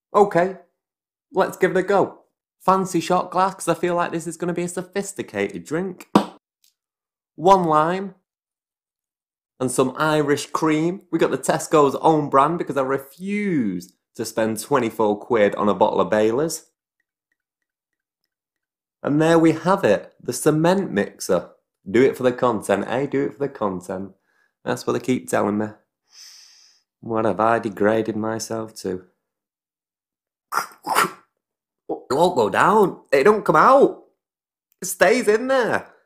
Okay, let's give it a go. Fancy shot glass, because I feel like this is going to be a sophisticated drink. 1 lime and some Irish cream. We got the Tesco's own brand because I refuse to spend 24 quid on a bottle of Baileys. And there we have it, the cement mixer. Do it for the content, eh? Do it for the content. That's what they keep telling me. What have I degraded myself to? It won't go down. It don't come out. It stays in there.